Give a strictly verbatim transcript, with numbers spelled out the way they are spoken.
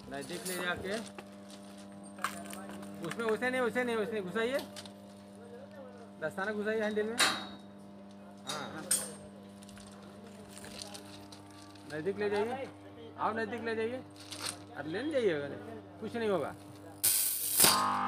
नजदीक ले जाके उसमें उसे नहीं उसे नहीं उसे घुसाइए, दस्ताना घुसाइए हैंडल में। हाँ नज़दीक ले जाइए, आओ नज़दीक ले जाइए, अब ले जाइए, कुछ नहीं होगा।